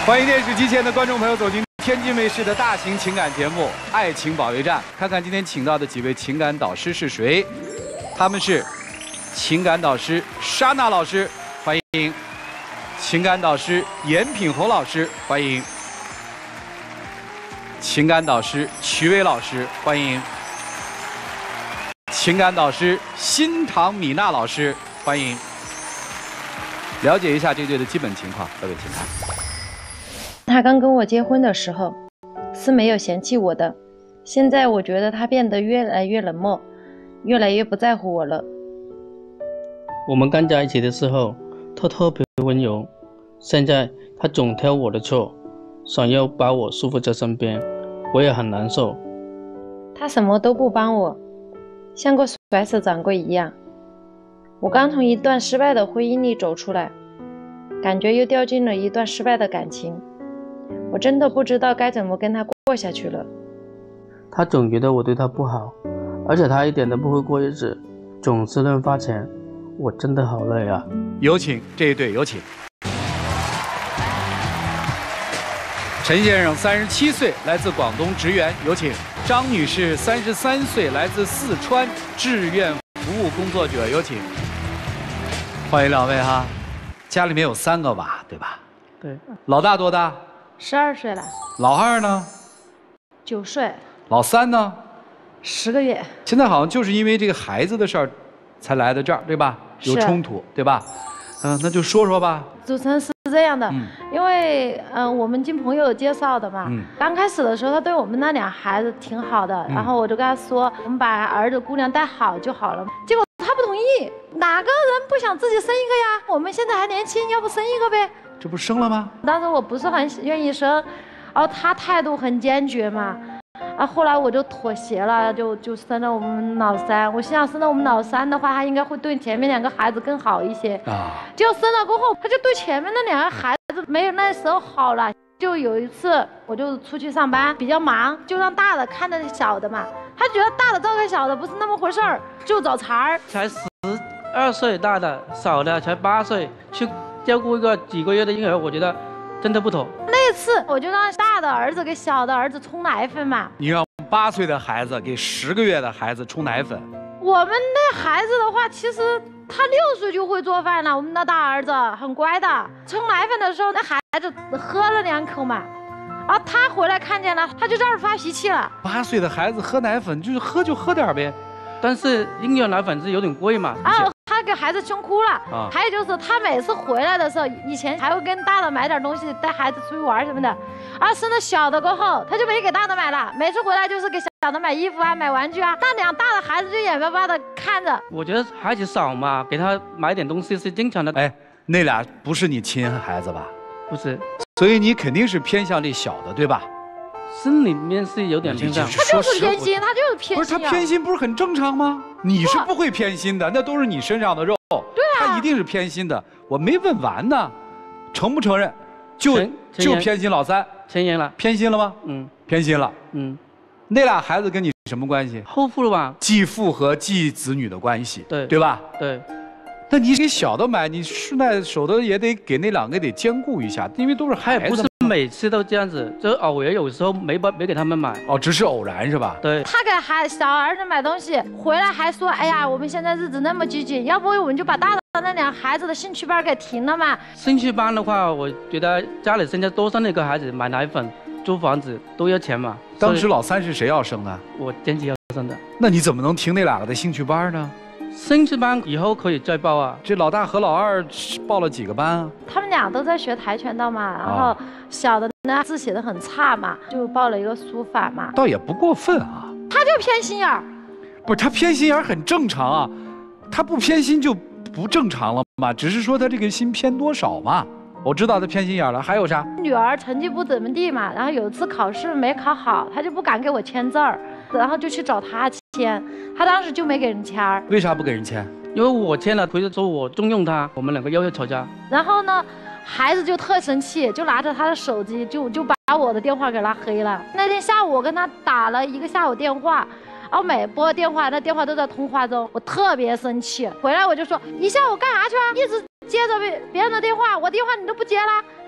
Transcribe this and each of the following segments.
欢迎电视机前的观众朋友走进天津卫视的大型情感节目《爱情保卫战》，看看今天请到的几位情感导师是谁？他们是情感导师莎娜老师，欢迎；情感导师严品红老师，欢迎；情感导师瞿伟老师，欢迎；情感导师辛唐米娜老师，欢迎。了解一下这对的基本情况，各位请看。 他刚跟我结婚的时候是没有嫌弃我的，现在我觉得他变得越来越冷漠，越来越不在乎我了。 我们刚在一起的时候，他特别温柔，现在他总挑我的错，想要把我束缚在身边，我也很难受。 他什么都不帮我，像个甩手掌柜一样。我刚从一段失败的婚姻里走出来，感觉又掉进了一段失败的感情。 我真的不知道该怎么跟他过下去了。 他总觉得我对他不好，而且他一点都不会过日子，总是乱花钱，我真的好累啊！ 有请这一对，有请。陈先生37岁，来自广东职员，有请。张女士33岁，来自四川志愿服务工作者，有请。欢迎两位哈，家里面有3个娃，对吧？ 对。 老大多大 ？12岁了。 老二呢 ？9岁。 老三呢 ？10个月。 现在好像就是因为这个孩子的事儿，才来到这儿，对吧？有冲突，对吧？那就说说吧。 主持人是这样的，因为我们经朋友介绍的嘛，刚开始的时候他对我们那俩孩子挺好的，然后我就跟他说，我们把儿子姑娘带好就好了。结果他不同意，哪个人不想自己生一个呀？我们现在还年轻，要不生一个呗？这不生了吗？当时我不是很愿意生，然后他态度很坚决嘛。 后来我就妥协了，就生了我们老三。我心想，生了我们老三的话，他应该会对前面2个孩子更好一些。结果生了过后，他就对前面那2个孩子没有那时候好了。就有一次，我就出去上班，比较忙，就让大的看着小的嘛。他觉得大的照看小的不是那么回事儿，就找茬儿。 才12岁大的，小的才8岁，去照顾一个几个月的婴儿，我觉得真的不妥。 那次我就让大的儿子给小的儿子冲奶粉嘛。 你让8岁的孩子给10个月的孩子冲奶粉。 我们那孩子的话，其实他6岁就会做饭了。我们的大儿子很乖的，冲奶粉的时候，那孩子喝了2口嘛，然后他回来看见了，他就在这儿发脾气了。8岁的孩子喝奶粉，就是喝就喝点呗， 但是婴幼儿奶粉是有点贵嘛。 他给孩子凶哭了。还有就是他每次回来的时候，以前还会跟大的买点东西，带孩子出去玩什么的。生了小的过后，他就没给大的买了。每次回来就是给小的买衣服啊、买玩具啊。那2大的孩子就眼巴巴的看着。我觉得孩子少嘛，给他买点东西是正常的。 哎，那俩不是你亲孩子吧？ 不是。 所以你肯定是偏向这小的，对吧？ 心里面是有点偏向， 他就是偏心，他就是偏心。 不是他偏心，不是很正常吗？你是不会偏心的，那都是你身上的肉。 对啊， 他一定是偏心的。我没问完呢，承不承认？就偏心老三， 承认了， 偏心了吗？偏心了。那俩孩子跟你什么关系？ 后父了吧？ 继父和继子女的关系， 对吧？ 对。 那你给小的买，你顺带手的也得给那2个得兼顾一下，因为都是孩子。 不是每次都这样子，就偶尔有时候没给他们买。 只是偶然是吧？ 对。 他给小儿子买东西回来还说，哎呀，我们现在日子那么拘谨，要不我们就把大的那2孩子的兴趣班给停了嘛。 兴趣班的话，我觉得家里现在多生了1个孩子，买奶粉、租房子都要钱嘛。 当时老三是谁要生的？ 我坚持要生的。 那你怎么能停那2个的兴趣班呢？ 兴趣班以后可以再报啊。 这老大和老二报了几个班啊？ 他们俩都在学跆拳道嘛，然后小的呢字写的很差嘛，就报了一个书法嘛。 倒也不过分啊。 他就偏心眼儿。 不是他偏心眼儿很正常啊，他不偏心就不正常了嘛，只是说他这个心偏多少嘛。我知道他偏心眼儿了，还有啥？女儿成绩不怎么地嘛，然后有一次考试没考好，他就不敢给我签字儿，然后就去找他签，他当时就没给人签儿。为啥不给人签？因为我签了，回去说我重用他，我们2个又要吵架。然后呢，孩子就特生气，就拿着他的手机就把我的电话给拉黑了。那天下午我跟他打了1个下午电话。然后每拨电话，那电话都在通话中，我特别生气。回来我就说，一下午干啥去啊？一直接着别人的电话，我电话你都不接了，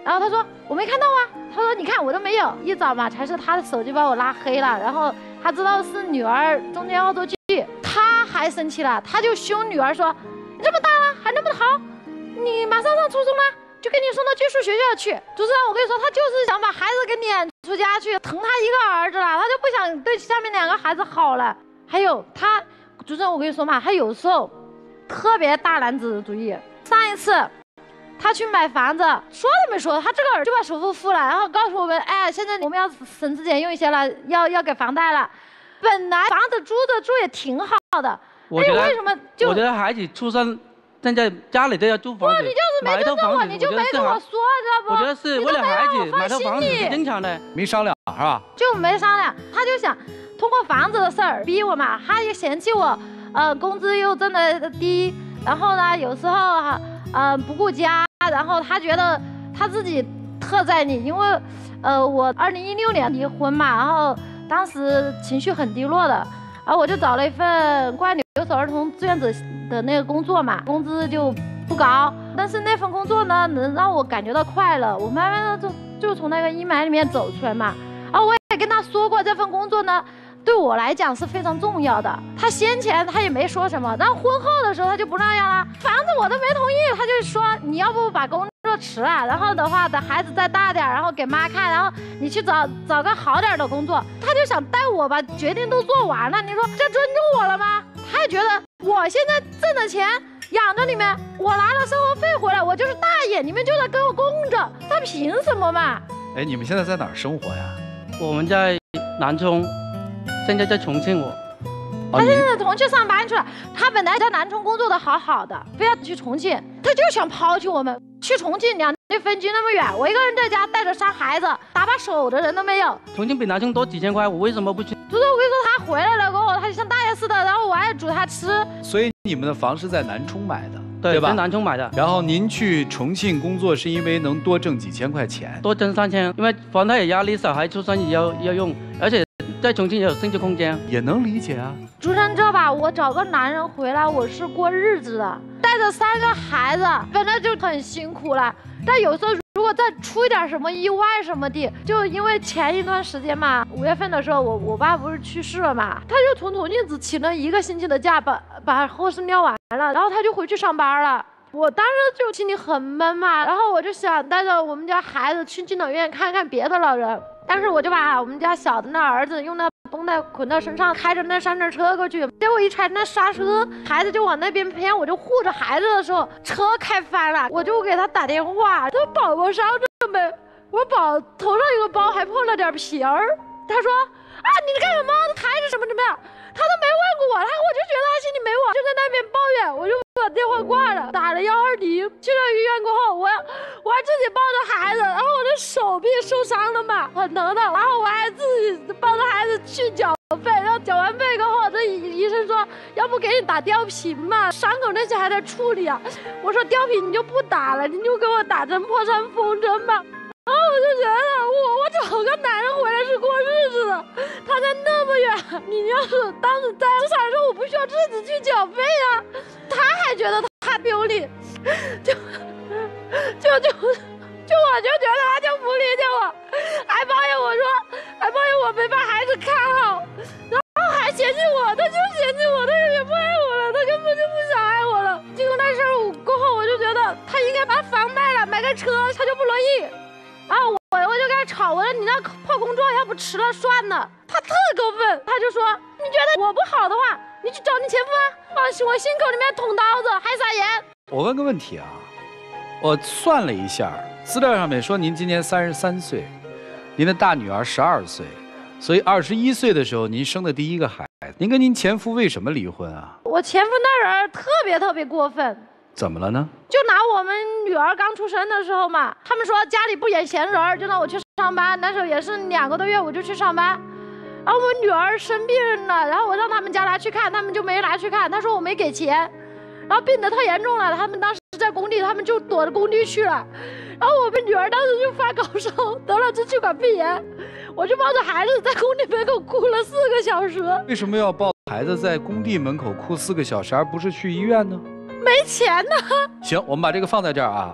然后他说我没看到啊，他说你看我都没有，一早嘛才是他的手机把我拉黑了，然后他知道是女儿中间恶作剧，他还生气了，他就凶女儿说你这么大了还那么好，你马上上初中了，就给你送到寄宿学校去。主持人，我跟你说，他就是想把孩子给撵出家去，疼他一个儿子了，他就不想对下面2个孩子好了。还有他，主持人，我跟你说嘛，他有时候特别大男子主义。上一次他去买房子，说都没说，他这个就把首付付了，然后告诉我们，哎，现在我们要省吃俭用一些了，要给房贷了。本来房子住也挺好的， 我觉得为什么就？ 我觉得孩子出生，现在家里都要租房子， 你就是没尊重我，你就没跟我说，知道不？ 我觉得是为了孩子买套房子是正常的， 没商量是吧？ 就没商量，他就想通过房子的事儿逼我嘛，他也嫌弃我，工资又挣得低，然后呢，有时候不顾家，然后他觉得他自己特在理，因为我2016年离婚嘛，然后当时情绪很低落的，然后我就找了一份关于留守儿童志愿者的那个工作嘛，工资就不高，但是那份工作呢，能让我感觉到快乐，我慢慢的就从那个阴霾里面走出来嘛。然后我也跟他说过，这份工作呢，对我来讲是非常重要的。他先前他也没说什么，然后婚后的时候他就不那样了，房子我都没同意，他就说你要不把工作辞了，然后的话等孩子再大点，然后给妈看，然后你去找个好点的工作。他就想带我把决定都做完了，你说这尊重我了吗？他也觉得我现在挣的钱养着你们，我拿了生活费回来，我就是大爷，你们就得给我供着，他凭什么嘛？ 哎，你们现在在哪儿生活呀？ 我们在南充，现在在重庆我。 他现在在重庆上班去了，他本来在南充工作的好的，非要去重庆，他就想抛弃我们，去重庆2地分居那么远，我一个人在家带着3孩子，搭把手的人都没有。 重庆比南充多几千块，我为什么不去？ 就是我跟你说，他回来了过后，他就像大爷似的，然后我还煮他吃。 所以你们的房是在南充买的， 对吧？ 在南充买的。 然后您去重庆工作是因为能多挣几千块钱， 多挣3000，因为房贷也压力，小孩出生也要用，而且在重庆也有升值空间， 也能理解啊。 主持人知道吧？我找个男人回来，我是过日子的，带着3个孩子，本来就很辛苦了。但有时候如果再出一点什么意外什么的，就因为前一段时间嘛，5月份的时候，我爸不是去世了嘛，他就从重庆只请了1个星期的假，把后事撂完了，然后他就回去上班了。我当时就心里很闷嘛，然后我就想带着我们家孩子去敬老院看看别的老人，但是我就把我们家小的那儿子用那绷带捆到身上，开着那3轮车过去，结果一踩那刹车，孩子就往那边偏，我就护着孩子的时候，车开翻了，我就给他打电话，他宝宝伤着没？我宝头上有个包，还破了点皮儿。他说啊，你干什么？孩子什么样？他都没问过我，我就觉得他心里没我，就在那边抱怨，我就把电话挂了，打了120，去了医院过后，我还自己抱着孩子，然后我的手臂受伤了嘛，很疼的，然后我还自己抱着孩子去缴费，然后缴完费过后，这医生说要不给你打吊瓶嘛，伤口那些还在处理啊，我说吊瓶你就不打了，你就给我打针破伤风针吧。然后我就觉得我找个男人回来是过日子的，他在那么远，你要是当时在职场上，我不需要自己去缴费啊，他还觉得他丢脸，我就觉得他就不理解我，还抱怨我没把孩子看好，然后还嫌弃我，他就嫌弃我，他也不爱我了，他根本就不想爱我了。经过那事儿过后，我就觉得他应该把房卖了，买个车，他就不乐意。然后我就跟他吵，我说你那破工作要不辞了算了。他特过分，他就说你觉得我不好的话，你去找你前夫啊，往我心口里面捅刀子，还撒盐。 我问个问题啊，我算了一下，资料上面说您今年33岁，您的大女儿12岁，所以21岁的时候您生的第1个孩子。您跟您前夫为什么离婚啊？ 我前夫那人特别过分。 怎么了呢？ 就拿我们女儿刚出生的时候嘛，他们说家里不养闲人，就让我去上班。那时候也是2个多月，我就去上班。然后我女儿生病了，然后我让他们家来去看，他们就没来去看。他说我没给钱，然后病得太严重了，他们当时在工地，他们就躲着工地去了。然后我们女儿当时就发高烧，得了支气管肺炎，我就抱着孩子在工地门口哭了4个小时。 为什么要抱孩子在工地门口哭4个小时，而不是去医院呢？ 没钱呢。 行，我们把这个放在这儿啊。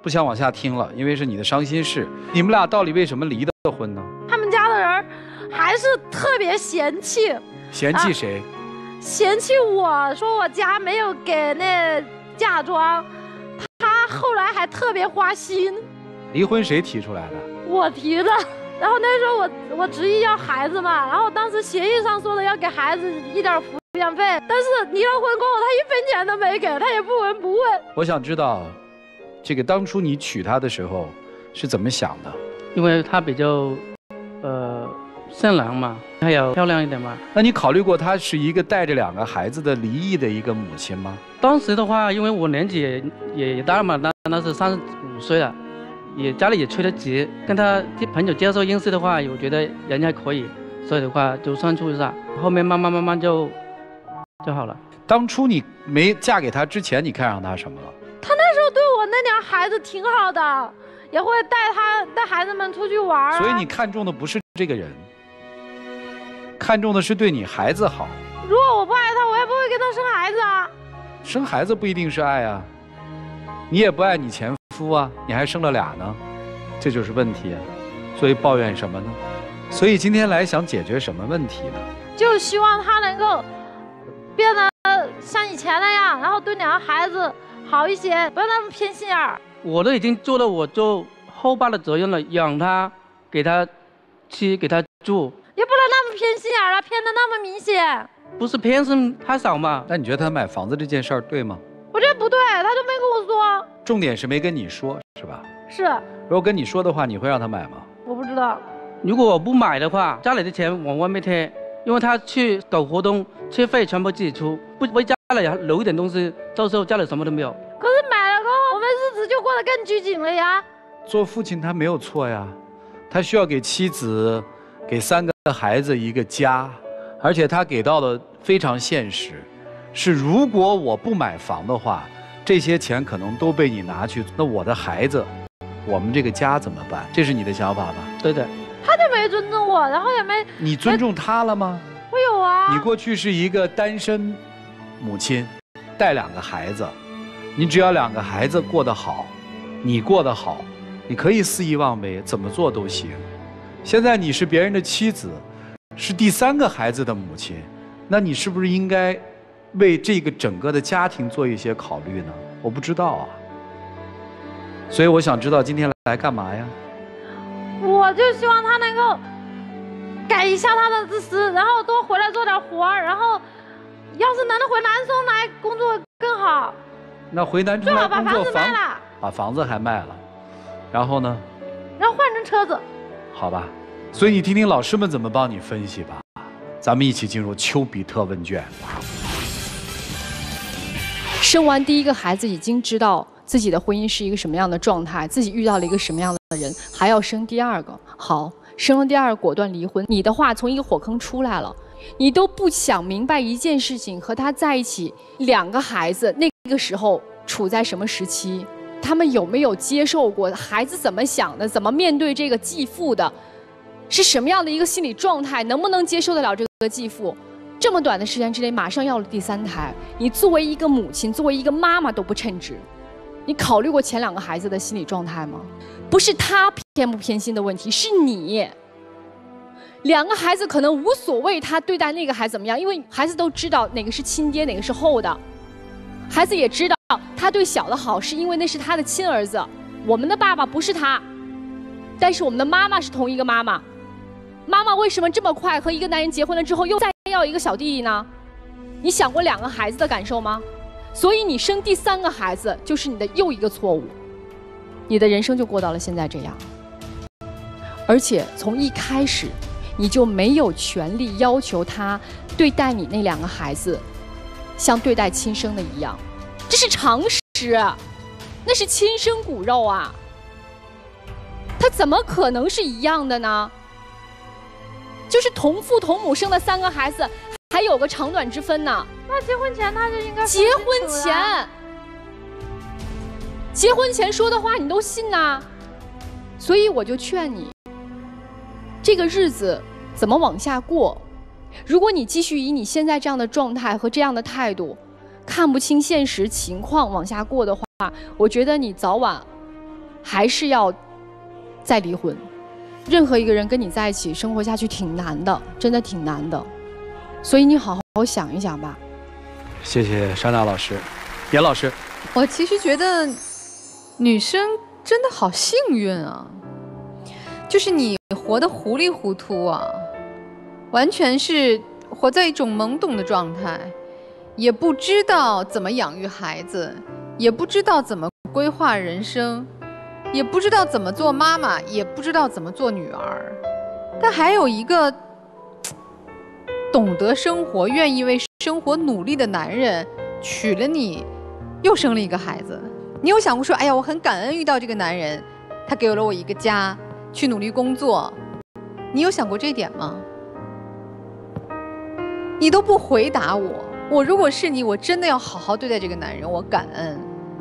不想往下听了，因为是你的伤心事。你们俩到底为什么离的婚呢？ 他们家的人还是特别嫌弃。 嫌弃谁？ 嫌弃我说我家没有给那嫁妆，他后来还特别花心。 离婚谁提出来的？我提的。然后那时候我执意要孩子嘛，然后当时协议上说的要给孩子一点抚养费，但是离了婚过后他一分钱都没给，他也不闻不问。 我想知道，这个当初你娶她的时候是怎么想的？ 因为她比较善良嘛，还有漂亮一点嘛。 那你考虑过她是一个带着2个孩子的离异的一个母亲吗？ 当时的话，因为我年纪也大了嘛，那是35岁了。也家里也催得急，跟他朋友介绍认识的话，我觉得人还可以，所以的话就相处一下，后面慢慢就好了。 当初你没嫁给他之前，你看上他什么了？ 他那时候对我那俩孩子挺好的，也会带孩子们出去玩啊。 所以你看中的不是这个人，看中的是对你孩子好。 如果我不爱他，我也不会跟他生孩子啊。 生孩子不一定是爱啊，你也不爱你前夫啊，你还生了俩呢，这就是问题啊。所以抱怨什么呢？所以今天来想解决什么问题呢？ 就希望他能够变得像以前那样，然后对2个孩子好一些，不要那么偏心眼儿。 我都已经做了我做后爸的责任了，养他，给他吃，给他住， 也不能那么偏心眼儿了，偏得那么明显。 不是偏心太少嘛？ 那你觉得他买房子这件事儿对吗？ 我觉得不对，他都没跟我说。 重点是没跟你说，是吧？ 是。 如果跟你说的话，你会让他买吗？ 我不知道。 如果我不买的话，家里的钱往外面贴，因为他去搞活动，车费全部自己出，不为家里留一点东西，到时候家里什么都没有。 可是买了过后，我们日子就过得更拘谨了呀。 做父亲他没有错呀，他需要给妻子、给3个孩子一个家，而且他给到的非常现实，是如果我不买房的话，这些钱可能都被你拿去，那我的孩子，我们这个家怎么办？这是你的想法吧？ 对的。 他就没尊重我，然后也没…… 你尊重他了吗？ 我有啊。 你过去是一个单身母亲，带2个孩子，你只要2个孩子过得好，你过得好，你可以肆意妄为，怎么做都行。现在你是别人的妻子，是第3个孩子的母亲，那你是不是应该为这个整个的家庭做一些考虑呢？我不知道啊，所以我想知道今天来干嘛呀？ 我就希望他能够改一下他的自私，然后多回来做点活儿，然后要是能回南充来工作更好。 那回南充来工作， 把房子卖了， 把房子还卖了，然后呢？ 然后换成车子。 好吧，所以你听听老师们怎么帮你分析吧。咱们一起进入丘比特问卷。 生完第1个孩子，已经知道自己的婚姻是一个什么样的状态，自己遇到了一个什么样的人，还要生第2个。好，生了第2个果断离婚。你的话从一个火坑出来了，你都不想明白一件事情，和他在一起2个孩子，那个时候处在什么时期，他们有没有接受过，孩子怎么想的，怎么面对这个继父的，是什么样的一个心理状态，能不能接受得了这个继父。这么短的时间之内马上要了第3胎，你作为一个母亲，作为一个妈妈都不称职，你考虑过前2个孩子的心理状态吗？不是他偏不偏心的问题，是你。2个孩子可能无所谓他对待那个孩子怎么样，因为孩子都知道哪个是亲爹，哪个是后的，孩子也知道他对小的好是因为那是他的亲儿子，我们的爸爸不是他，但是我们的妈妈是同一个妈妈。妈妈为什么这么快和一个男人结婚了之后又再要一个小弟弟呢？你想过2个孩子的感受吗？所以你生第3个孩子就是你的又一个错误，你的人生就过到了现在这样。而且从一开始你就没有权利要求他对待你那2个孩子像对待亲生的一样，这是常识，那是亲生骨肉啊，他怎么可能是一样的呢？就是同父同母生的3个孩子，还有个长短之分呢。 那结婚前他就应该结婚前说的话你都信呐？所以我就劝你，这个日子怎么往下过？如果你继续以你现在这样的状态和这样的态度，看不清现实情况往下过的话，我觉得你早晚还是要再离婚。任何一个人跟你在一起生活下去挺难的，真的挺难的，所以你好好想一想吧。 谢谢莎娜老师，严老师。 我其实觉得女生真的好幸运啊，就是你活得糊里糊涂啊，完全是活在一种懵懂的状态，也不知道怎么养育孩子，也不知道怎么规划人生，也不知道怎么做妈妈，也不知道怎么做女儿。但还有一个懂得生活、愿意为生活努力的男人娶了你，又生了一个孩子。你有想过说，哎呀，我很感恩遇到这个男人，他给了我一个家，去努力工作。你有想过这一点吗？你都不回答我。我如果是你，我真的要好好对待这个男人，我感恩。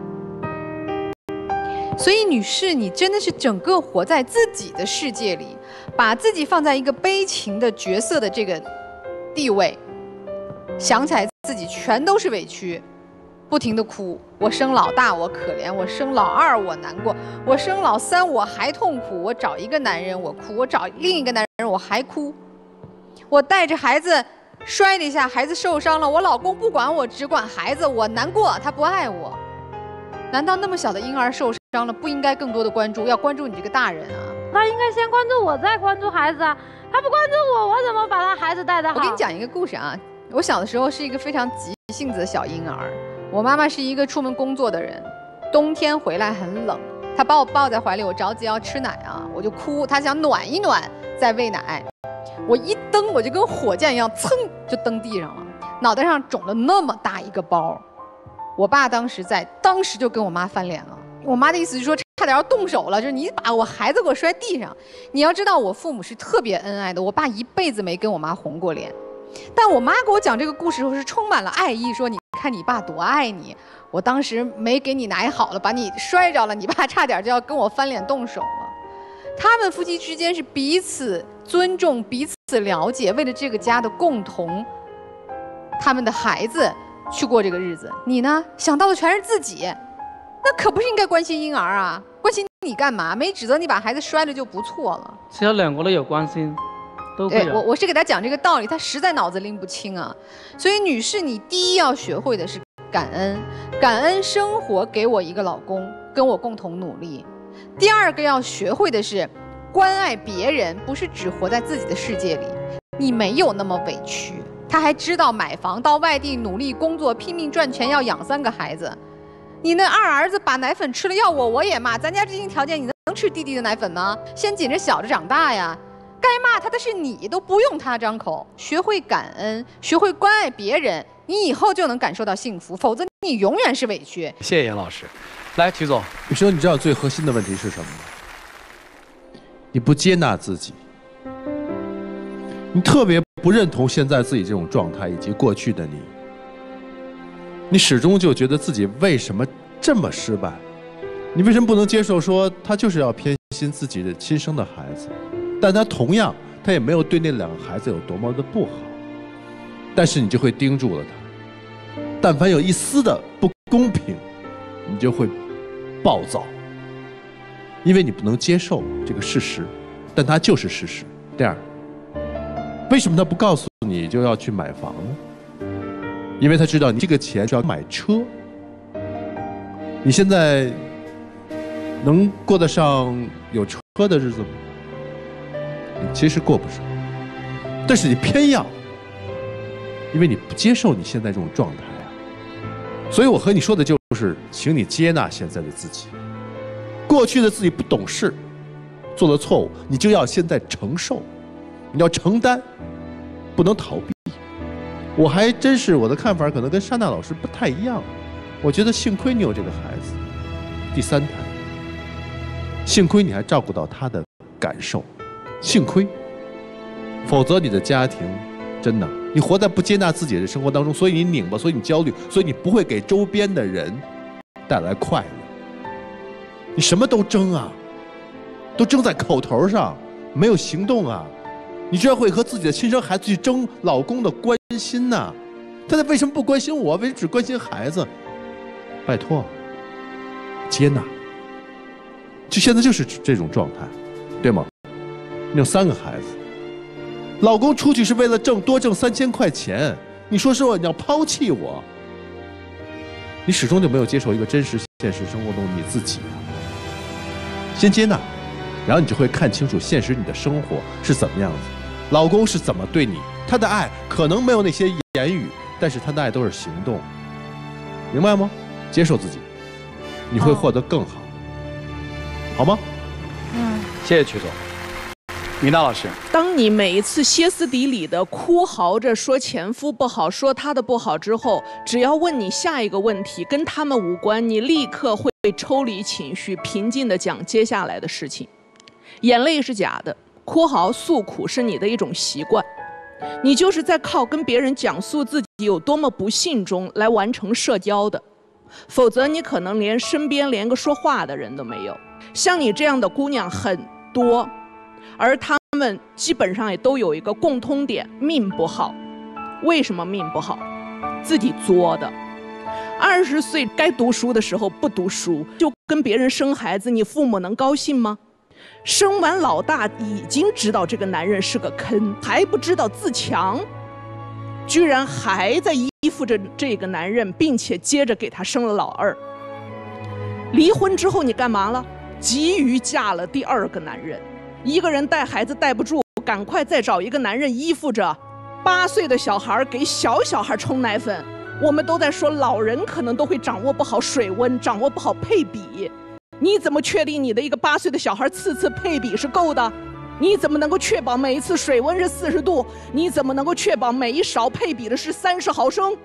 所以女士，你真的是整个活在自己的世界里，把自己放在一个悲情的角色的这个地位，想起来自己全都是委屈，不停地哭。我生老大我可怜，我生老二我难过，我生老三我还痛苦，我找一个男人我哭，我找另一个男人我还哭，我带着孩子摔了一下，孩子受伤了，我老公不管我，只管孩子，我难过，他不爱我。难道那么小的婴儿受伤了，不应该更多的关注，要关注你这个大人啊？ 他应该先关注我，再关注孩子啊。他不关注我，我怎么把他孩子带得好？ 我给你讲一个故事啊。我小的时候是一个非常急性子的小婴儿，我妈妈是一个出门工作的人，冬天回来很冷，她把我抱在怀里，我着急要吃奶啊，我就哭，她想暖一暖再喂奶，我一蹬我就跟火箭一样，噌就蹬地上了，脑袋上肿了那么大一个包。我爸当时就跟我妈翻脸了，我妈的意思就是说差点要动手了，就是你把我孩子给我摔地上。你要知道我父母是特别恩爱的，我爸一辈子没跟我妈红过脸，但我妈给我讲这个故事的时候是充满了爱意，说你看你爸多爱你，我当时没给你奶好了，把你摔着了，你爸差点就要跟我翻脸动手了。他们夫妻之间是彼此尊重、彼此了解，为了这个家的共同，他们的孩子去过这个日子。你呢，想到的全是自己，那可不是应该关心婴儿啊，关心你干嘛？没指责你把孩子摔了就不错了。 只要两个人有关心，都会有。 我是给他讲这个道理，他实在脑子拎不清啊。所以女士，你第一要学会的是感恩，感恩生活给我一个老公，跟我共同努力。第二个要学会的是关爱别人，不是只活在自己的世界里。你没有那么委屈。他还知道买房，到外地努力工作，拼命赚钱，要养3个孩子。你那二儿子把奶粉吃了，要我也骂。咱家经济条件，你能吃弟弟的奶粉吗？先紧着小着长大呀。该骂他的是你，都不用他张口。学会感恩，学会关爱别人，你以后就能感受到幸福，否则你永远是委屈。 谢谢严老师。来，曲总， 雨生，你知道最核心的问题是什么吗？你不接纳自己，你特别不认同现在自己这种状态以及过去的你，你始终就觉得自己为什么这么失败？你为什么不能接受说他就是要偏心自己的亲生的孩子？但他同样，他也没有对那2个孩子有多么的不好，但是你就会盯住了他。但凡有一丝的不公平，你就会暴躁，因为你不能接受这个事实，但它就是事实。第二，为什么他不告诉你就要去买房呢？因为他知道你这个钱是要买车。你现在能过得上有车的日子吗？你其实过不上，但是你偏要，因为你不接受你现在这种状态啊。所以我和你说的就是，请你接纳现在的自己。过去的自己不懂事，做了错误，你就要现在承受，你要承担，不能逃避。我还真是我的看法可能跟莎娜老师不太一样，我觉得幸亏你有这个孩子，第3胎，幸亏你还照顾到他的感受，幸亏，否则你的家庭真的，你活在不接纳自己的生活当中，所以你拧巴，所以你焦虑，所以你不会给周边的人带来快乐。你什么都争啊，都争在口头上，没有行动啊。你居然会和自己的亲生孩子去争老公的关心呐？他为什么不关心我？为什么只关心孩子？拜托，接纳， 就现在就是这种状态，对吗？你有3个孩子，老公出去是为了多挣3000块钱，你说实话，你要抛弃我，你始终就没有接受一个真实现实生活中你自己啊。先接纳，然后你就会看清楚现实你的生活是怎么样子，老公是怎么对你，他的爱可能没有那些言语，但是他的爱都是行动，明白吗？接受自己，你会获得更好，好吗？ 谢谢曲总。米娜老师， 当你每一次歇斯底里的哭嚎着说前夫不好，说他的不好之后，只要问你下一个问题，跟他们无关，你立刻会抽离情绪，平静地讲接下来的事情。眼泪是假的，哭嚎诉苦是你的一种习惯，你就是在靠跟别人讲述自己有多么不幸中来完成社交的，否则你可能身边连个说话的人都没有。像你这样的姑娘很多，而她们基本上也都有一个共通点，命不好。为什么命不好？自己作的。20岁该读书的时候不读书，就跟别人生孩子，你父母能高兴吗？生完老大已经知道这个男人是个坑，还不知道自强，居然还在依附着这个男人，并且接着给他生了老2。离婚之后你干嘛了？急于嫁了第2个男人。一个人带孩子带不住，赶快再找一个男人依附着。8岁的小孩给小孩冲奶粉，我们都在说老人可能都会掌握不好水温，掌握不好配比。你怎么确定你的一个8岁的小孩次配比是够的？你怎么能够确保每一次水温是40度？你怎么能够确保每一勺配比的是30毫升？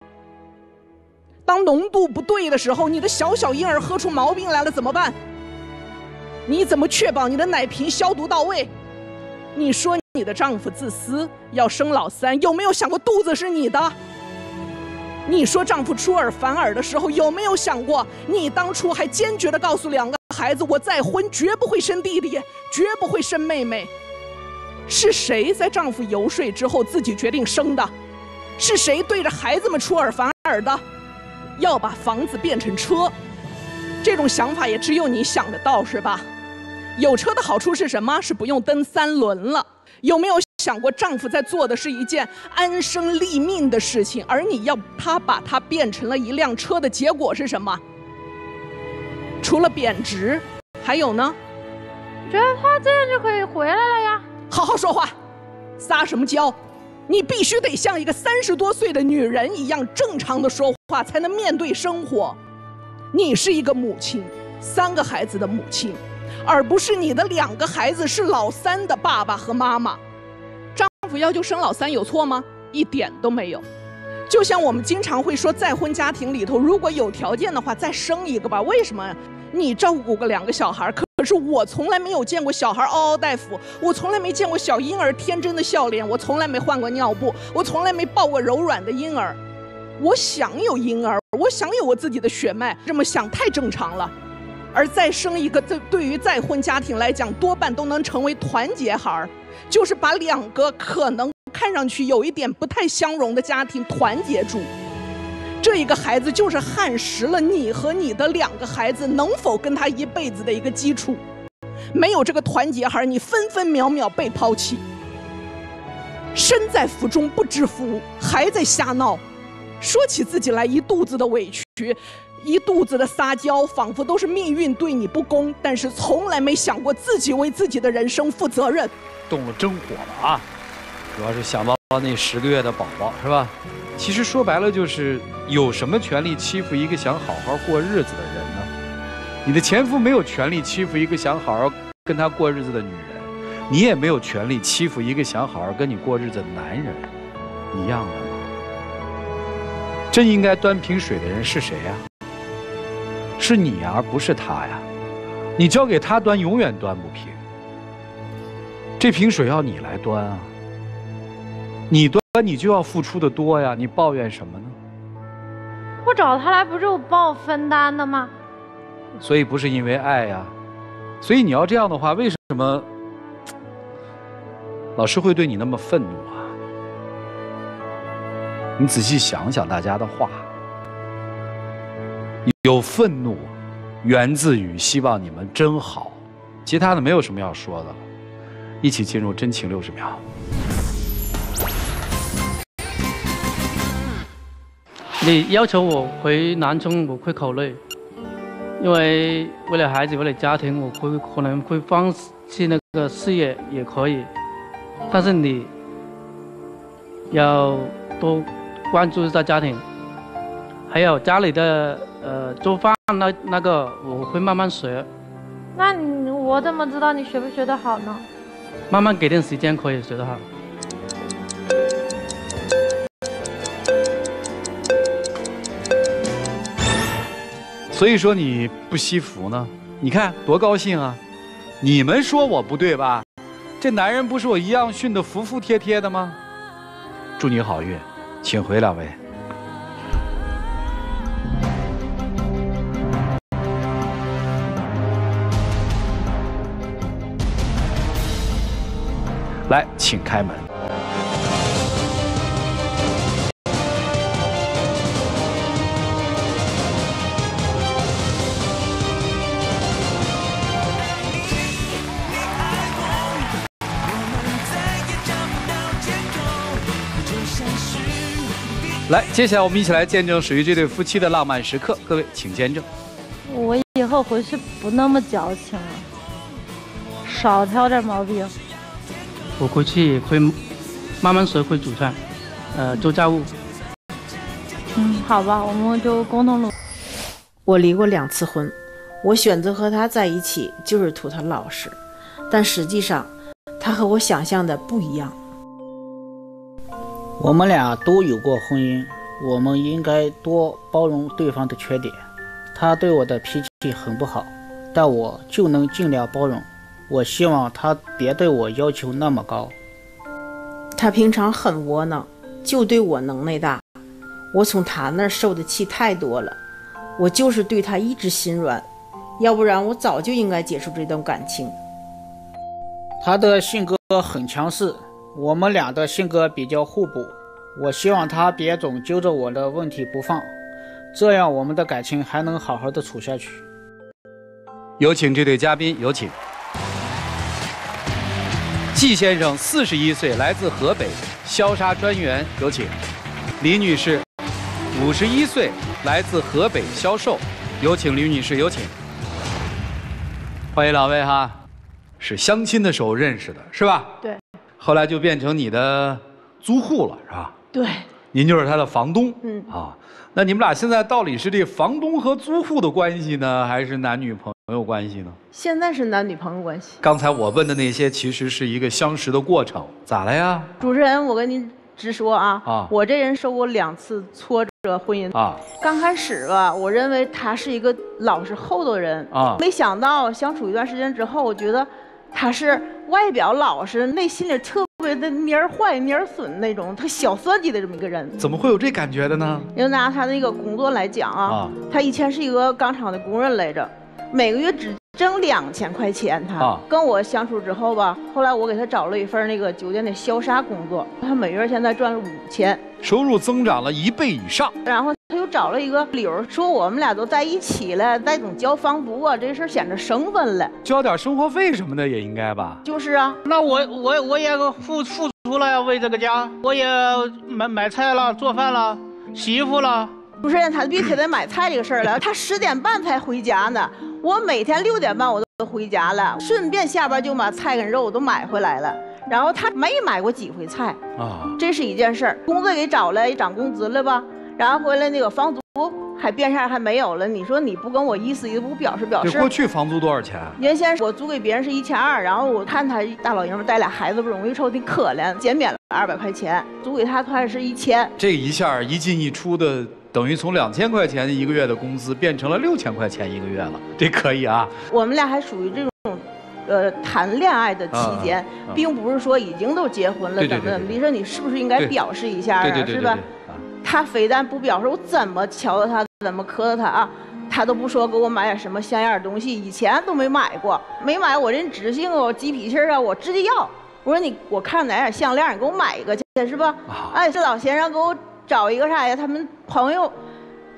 当浓度不对的时候，你的小婴儿喝出毛病来了怎么办？你怎么确保你的奶瓶消毒到位？你说你的丈夫自私，要生老3，有没有想过肚子是你的？你说丈夫出尔反尔的时候，有没有想过你当初还坚决地告诉2个孩子，我再婚绝不会生弟弟，绝不会生妹妹？是谁在丈夫游说之后自己决定生的？是谁对着孩子们出尔反尔的？要把房子变成车，这种想法也只有你想得到，是吧？有车的好处是什么？是不用蹬3轮了。有没有想过丈夫在做的是一件安身立命的事情，而你要他把它变成了一辆车的结果是什么？除了贬值，还有呢？ 我觉得他这样就可以回来了呀。 好好说话，撒什么娇？你必须得像一个30多岁的女人一样正常的说话，才能面对生活。你是一个母亲，3个孩子的母亲，而不是你的2个孩子是老3的爸爸和妈妈。丈夫要求生老3有错吗？一点都没有。就像我们经常会说，再婚家庭里头，如果有条件的话，再生一个吧。为什么？你照顾个2个小孩，可是我从来没有见过小孩嗷嗷待哺，我从来没见过小婴儿天真的笑脸，我从来没换过尿布，我从来没抱过柔软的婴儿。我想有婴儿，我想有我自己的血脉，这么想太正常了。而再生一个，对于再婚家庭来讲，多半都能成为团结孩，就是把2个可能看上去有一点不太相容的家庭团结住。这一个孩子就是焊实了你和你的2个孩子能否跟他一辈子的一个基础。没有这个团结孩，你分分秒秒被抛弃。身在福中不知福，还在瞎闹，说起自己来一肚子的委屈，一肚子的撒娇，仿佛都是命运对你不公，但是从来没想过自己为自己的人生负责任。 动了真火了啊！主要是想到那10个月的宝宝是吧？其实说白了就是有什么权利欺负一个想好好过日子的人呢？你的前夫没有权利欺负一个想好好跟他过日子的女人，你也没有权利欺负一个想好好跟你过日子的男人，一样的吗？真应该端瓶水的人是谁呀？是你呀，而不是他呀。你交给他端，永远端不平。这瓶水要你来端啊，你端你就要付出的多呀，你抱怨什么呢？ 我找他来不是我帮我分担的吗？ 所以不是因为爱呀，所以你要这样的话，为什么老师会对你那么愤怒啊？你仔细想想大家的话，有愤怒， 源自于希望你们真好，其他的没有什么要说的了。一起进入真情60秒。 你要求我回南充，我会考虑，因为为了孩子，为了家庭，我可能会放弃那个事业也可以，但是你要多关注一下家庭，还有家里的做饭那个我会慢慢学。 那我怎么知道你学不学得好呢？ 慢慢给点时间可以学得好。 所以说你不惜福呢？你看多高兴啊！你们说我不对吧？这男人不是我一样训得服服帖帖的吗？祝你好运，请回2位。来，请开门。来，接下来我们一起来见证属于这对夫妻的浪漫时刻。各位，请见证。 我以后回去不那么矫情了，少挑点毛病。 我回去也会慢慢学会煮菜，做家务。 好吧，我们就共同努力。 我离过2次婚，我选择和他在一起就是图他老实，但实际上他和我想象的不一样。 我们俩都有过婚姻，我们应该多包容对方的缺点。他对我的脾气很不好，但我就能尽量包容。我希望他别对我要求那么高。 他平常很窝囊，就对我能耐大。我从他那儿受的气太多了，我就是对他一直心软，要不然我早就应该结束这段感情。 他的性格很强势，我们俩的性格比较互补。我希望他别总揪着我的问题不放，这样我们的感情还能好好的处下去。 有请这对嘉宾，有请。季先生41岁，来自河北，消杀专员，有请。李女士51岁，来自河北，销售，有请李女士，有请。欢迎2位哈，是相亲的时候认识的，是吧？ 对。 后来就变成你的租户了，是吧？ 对。 您就是他的房东。啊，那你们俩现在到底是这房东和租户的关系呢，还是男女朋友关系呢？ 现在是男女朋友关系。 刚才我问的那些其实是一个相识的过程，咋了呀？ 主持人，我跟您直说啊，我这人受过2次挫折婚姻啊。刚开始吧，我认为他是一个老实厚道人啊，没想到相处一段时间之后，我觉得他是外表老实，内心里特别的蔫坏、蔫损那种，他小算计的这么一个人。 怎么会有这感觉的呢？ 就拿他那个工作来讲啊，他以前是一个钢厂的工人来着，每个月只挣2000块钱。他跟我相处之后吧，后来我给他找了一份那个酒店的消杀工作，他每月现在赚了5000， 收入增长了1倍以上。 然后他又找了一个理由，说我们俩都在一起了，再总交房租啊，这事儿显着生分了， 交点生活费什么的也应该吧？ 就是啊， 那我也付出了呀，为这个家，我也买菜了，做饭了，洗衣服了。 主持人，他必须得买菜这个事儿了，他10点半才回家呢，我每天6点半我都回家了，顺便下班就把菜跟肉都买回来了。然后他没买过几回菜啊，这是一件事儿。工作给找了，涨工资了吧？然后回来那个房租还变相还没有了。你说你不跟我意思不表示？ 这过去房租多少钱？ 原先我租给别人是1200，然后我看他大老爷们带俩孩子不容易受，挺可怜，减免了200块钱，租给他还是1000。 这一下一进一出的，等于从2000块钱1个月的工资变成了6000块钱1个月了，这可以啊。 我们俩还属于这种。谈恋爱的期间，并不是说已经都结婚了，怎么？你说你是不是应该表示一下啊？是吧？他非但不表示，我怎么瞧到他，怎么磕到他啊，他都不说给我买点什么像样的东西，以前都没买过，没买我这直性啊，我急脾气啊，我直接要。我说我看哪点项链，你给我买一个去，是吧？哎，这老先生给我找一个啥呀？他们朋友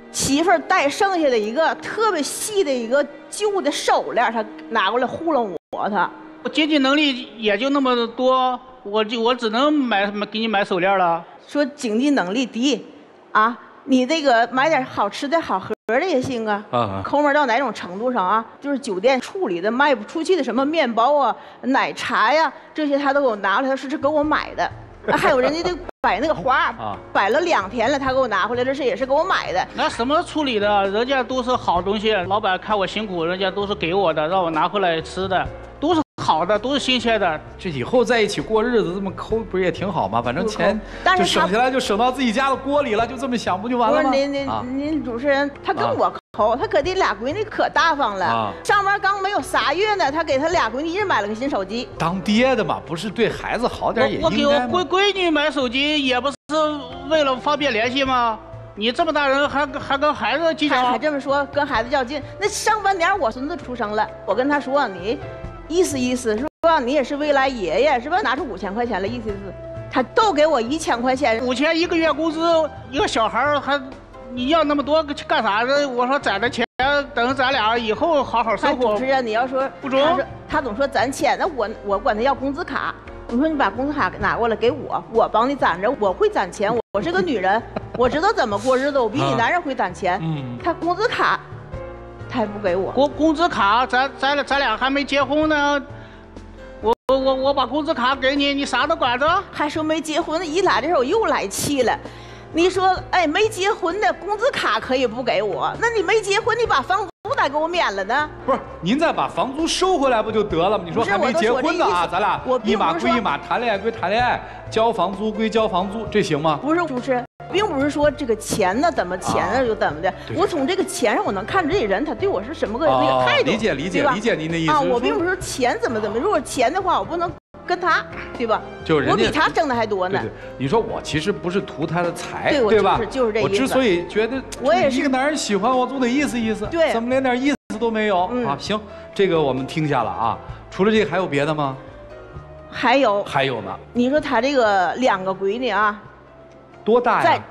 媳妇儿带剩下的一个特别细的一个旧的手链，他拿过来糊弄我。 我经济能力也就那么多，我只能给你买手链了。 说经济能力低，啊，你这个买点好吃的好喝的也行啊。抠门到哪种程度上啊？就是酒店处理的卖不出去的什么面包啊、奶茶呀，这些他都给我拿过来，他说是给我买的。还有人家就摆那个花，摆了2天了，他给我拿回来，这是也是给我买的。 那什么处理的？人家都是好东西，老板看我辛苦，人家都是给我的，让我拿回来吃的，都是好的，都是新鲜的。 这以后在一起过日子，这么抠不是也挺好吗？反正钱就省下来，就省到自己家的锅里了，就这么想不就完了吗？ 不是您主持人，他跟我抠，他可这俩闺女可大方了。上班刚没有3月呢，他给他俩闺女一人买了个新手机。 当爹的嘛，不是对孩子好点也应该吗？ 我给我闺女买手机，也不是为了方便联系吗？你这么大人还跟孩子计较？ 还这么说，跟孩子较劲。那上半年我孙子出生了，我跟他说你意思是吧？你也是未来爷爷是吧？拿出5000块钱来，意思是，他都给我1000块钱 ，5000一个月工资，一个小孩还你要那么多干啥呢？我说攒的钱，等咱俩以后好好生活。 主持人，你要说不中， 他总说攒钱，那我管他要工资卡。我说你把工资卡拿过来给我帮你攒着，我会攒钱，我是个女人，我知道怎么过日子，我比你男人会攒钱。他工资卡，他也不给我。 工资卡，咱俩还没结婚呢，我把工资卡给你，你啥都管着。 还说没结婚，一来这事我又来气了。你说，哎，没结婚的工资卡可以不给我，那你没结婚，你把房租咋给我免了呢？ 不是，您再把房租收回来不就得了吗？你说还没结婚呢啊，咱俩一码归一码，谈恋爱归谈恋爱，交房租归交房租，这行吗？ 不是主持人，并不是说这个钱呢怎么钱呢就怎么的，我从这个钱上我能看出这人他对我是什么个那个态度。 理解您的意思啊，我并不是说钱怎么，如果钱的话，我不能跟他，对吧？ 就是我比他挣的还多呢。 对，你说我其实不是图他的财， 对吧？ 就是这意思。 我之所以觉得我也是一个男人喜欢我，总得意思意思。 对， 怎么连点意思都没有啊？行，这个我们听下了啊。除了这个还有别的吗？ 还有呢。 你说他这个2个闺女啊， 多大呀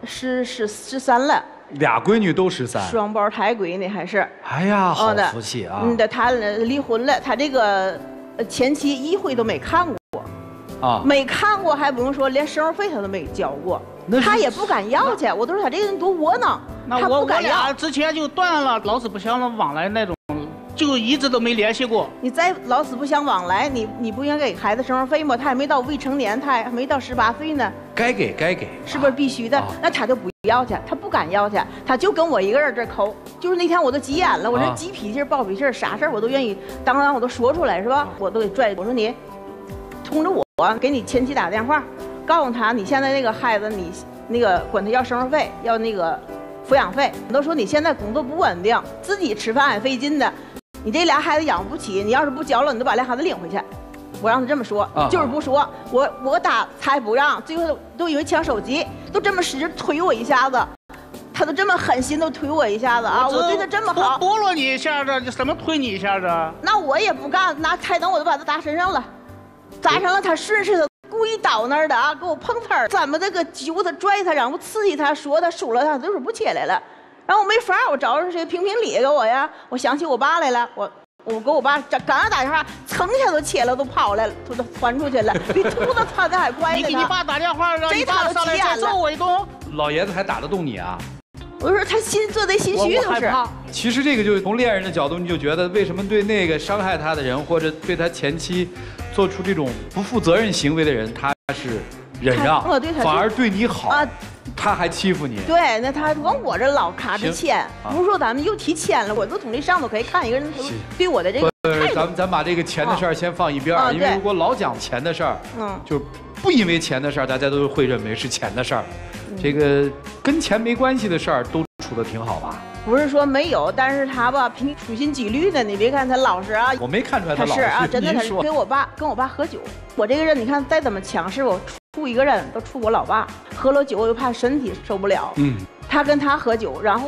？13了。 俩闺女都13， 双胞胎闺女还是？ 哎呀，好福气啊！ 他离婚了，他这个前妻一回都没看过，没看过还不用说，连生活费他都没交过，他也不敢要去。我都说他这个人多窝囊，他不敢要。 我俩之前就断了老死不相往来那种，就一直都没联系过。 你再老死不相往来，你不应该给孩子生活费吗？他还没到未成年，他还没到18岁呢。 该给， 是不是必须的？那他就不要去，他不敢要去，他就跟我一个人这抠。就是那天我都急眼了，我这急脾气暴脾气，啥事儿我都愿意当我都说出来，是吧？我都给拽。我说你通知我给你前妻打电话，告诉他你现在那个孩子，你那个管他要生活费，要那个抚养费。都说你现在工作不稳定，自己吃饭也费劲的，你这俩孩子养不起，你要是不交了，你就把俩孩子领回去。我让他这么说，就是不说，我打他也不让，最后都以为抢手机，都这么使劲推我一下子，他都这么狠心都推我一下子啊！我对他这么好， 拨了你一下子，什么推你一下子？ 那我也不干，拿台灯我都把他砸身上了，砸上了他顺势的，故意倒那儿的啊，给我碰瓷儿，怎么的个揪他拽他，然后刺激他，说他数了他，就是不起来了，然后我没法，我找着谁评理给我呀？我想起我爸来了，我给我爸刚要打电话，蹭一下都切了，都跑来了，都窜出去了，比兔子窜的还快呢。 你给你爸打电话，让你爸上来再揍我一顿。 老爷子还打得动你啊？ 我说他做贼心虚都是。 其实这个就是从恋人的角度，你就觉得为什么对那个伤害他的人，或者对他前妻做出这种不负责任行为的人，他是忍让，反而对你好。他还欺负你？对，那他往我这老卡着钱，不是说咱们又提钱了，我都从这上头可以看一个人对我的这个态度。咱把这个钱的事儿先放一边，因为如果老讲钱的事儿，就不因为钱的事儿，大家都会认为是钱的事儿。这个跟钱没关系的事儿都处得挺好吧？不是说没有，但是他吧，处心积虑的，你别看他老实啊，我没看出来他老实啊，真的他是跟我爸喝酒。我这个人你看再怎么强势，我处一个人都处我老爸，喝了酒我又怕身体受不了。他跟他喝酒，然后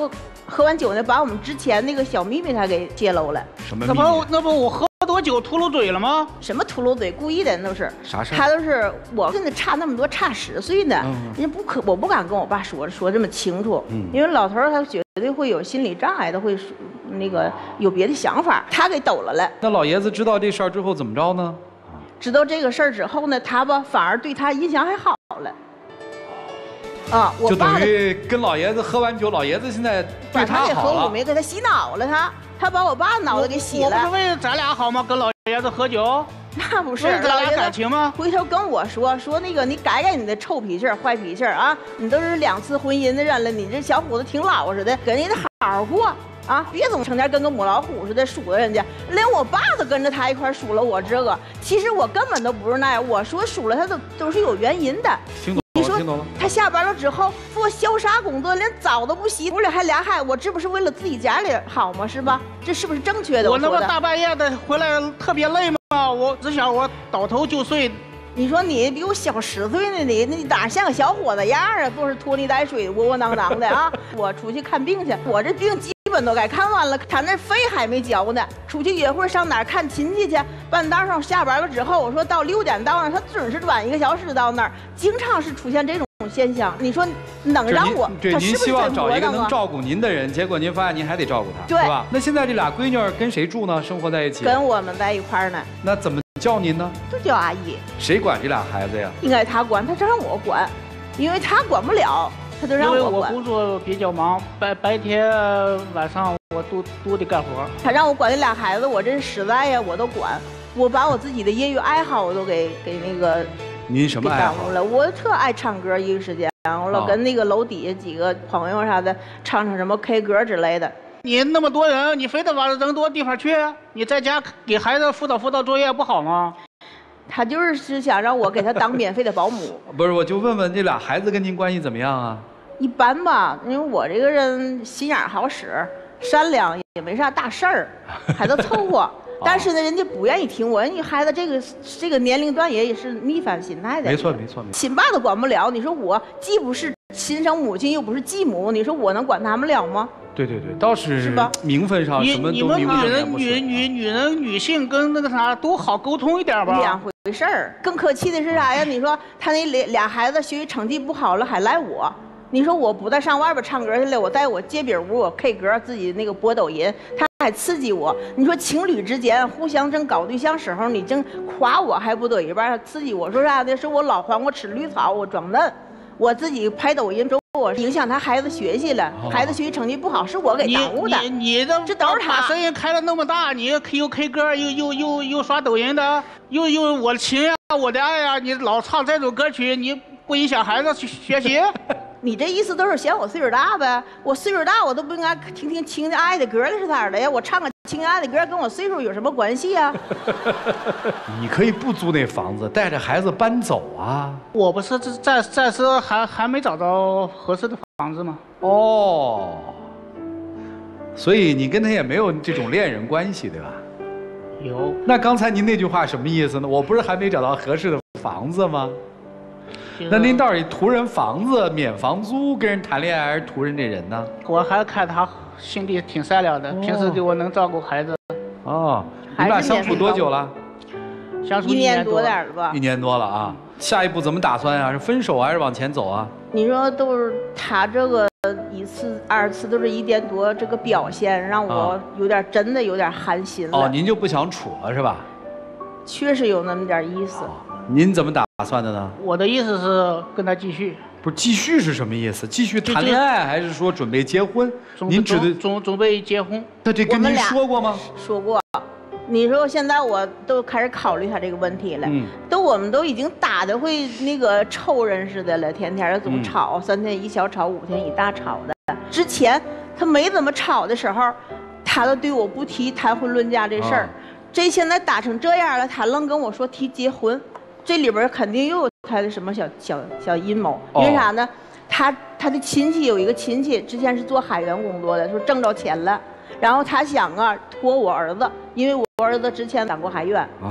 喝完酒呢，把我们之前那个小秘密他给泄露了。 什么秘密？ 那不我喝多酒秃噜嘴了吗？ 什么秃噜嘴？故意的都是。 啥事？ 他都是我跟他差那么多，差10岁呢。人家我不敢跟我爸说这么清楚，因为老头他绝对会有心理障碍，他会那个有别的想法，他给抖了。 那老爷子知道这事儿之后怎么着呢？ 知道这个事儿之后呢，他吧反而对他印象还好了。啊，我就等于跟老爷子喝完酒，老爷子现在对他好了。 我没给他洗脑了，他把我爸脑子给洗了。 我不是为了咱俩好吗？跟老爷子喝酒， 那不是咱俩感情吗？ 回头跟我说那个，你改你的臭脾气、坏脾气啊！你都是2次婚姻的人了，你这小伙子挺老实的，跟人家好好过啊！别总成天跟个母老虎似的数落人家，连我爸都跟着他一块数落我这个。其实我根本都不是那样，我说数落他都是有原因的。你说他下班了之后做潇洒工作，连澡都不洗，屋里还俩孩子，我这不是为了自己家里好吗？是吧？这是不是正确的？ 我那么大半夜的回来特别累吗？我只想我倒头就睡。 你说你比我小10岁呢，你哪像个小伙子样啊？都是拖泥带水、窝窝囊囊的啊！我出去看病去，我这病基本都该看完了，他那费还没交呢。出去约会上哪儿看亲戚去？半道上下班了之后，我说到6点到那儿，他准是晚1个小时到那儿，经常是出现这种现象。你说能让我？ 对，您希望找一个能照顾顾您的人，结果您发现您还得照顾他， 对， 是吧？那现在这俩闺女跟谁住呢？生活在一起？ 跟我们在一块儿呢。 那怎么叫您呢？ 就叫阿姨。 谁管这俩孩子呀？ 应该他管，他这让我管，因为他管不了，他就让我管。 因为我工作比较忙，白天晚上我都得干活。 他让我管那俩孩子，我这实在呀，我都管。我把我自己的业余爱好我都给那个。 您什么爱好？ 了，我特爱唱歌，一个时间，我老跟那个楼底下几个朋友啥的唱什么 K 歌之类的。 你那么多人，你非得往人多地方去？你在家给孩子辅导作业不好吗？ 他就是想让我给他当免费的保姆。 不是，我就问问这俩孩子跟您关系怎么样啊？ 一般吧，因为我这个人心眼好使，善良，也没啥大事儿，还都凑合。但是呢，人家不愿意听我，你孩子这个年龄段也是逆反心态的。 没错。 亲爸都管不了，你说我既不是亲生母亲，又不是继母，你说我能管他们了吗？ 对，倒是吧？名分上什么都明白。 女人女性跟那个啥都好沟通一点吧。 2回事儿。更可气的是啥呀？你说他那俩孩子学习成绩不好了，还赖我。你说我不带上外边唱歌去了，我在我街边屋我 K 歌，自己那个播抖音，他还刺激我。你说情侣之间互相正搞对象时候，你正夸我还不得一半，刺激我说啥的？是我老黄瓜吃绿草，我装嫩，我自己拍抖音说我影响他孩子学习了，孩子学习成绩不好是我给耽误的。 你这都是他把声音开了那么大，你又 K 歌又刷抖音的，又我的情呀我的爱呀，你老唱这种歌曲，你不影响孩子学习？ 你这意思都是嫌我岁数大呗？我岁数大，我都不应该听亲家爱的歌了是咋的呀？我唱个亲家爱的歌跟我岁数有什么关系呀？ 你可以不租那房子，带着孩子搬走啊。 我不是暂时还没找着合适的房子吗？ 哦，所以你跟他也没有这种恋人关系，对吧？ 有。 那刚才您那句话什么意思呢？我不是还没找到合适的房子吗？那您到底图人房子免房租跟人谈恋爱，还是图人这人呢？ 我还看他心地挺善良的，平时给我能照顾孩子。 哦，你们俩相处多久了？ 相处 1年多点了吧 ？1年多了啊！下一步怎么打算啊？是分手还是往前走啊？ 你说都是他这个1次2次都是1年多，这个表现让我真的有点寒心了。 哦，您就不想处了是吧？ 确实有那么点意思。 您怎么打算的呢？ 我的意思是跟他继续。 不是继续是什么意思？继续谈恋爱还是说准备结婚？您指的准备结婚？ 他这跟您说过吗？ 说过。你说现在我都开始考虑他这个问题了。我们都已经打得会那个仇人似的了，天天总吵，3天一小吵，5天一大吵的。之前他没怎么吵的时候，他都对我不提谈婚论嫁这事儿。这现在打成这样了，他愣跟我说提结婚。这里边肯定又有他的什么小阴谋，因为啥呢？他的亲戚有一个亲戚之前是做海员工作的，说挣着钱了，然后他想拖我儿子，因为我儿子之前当过海员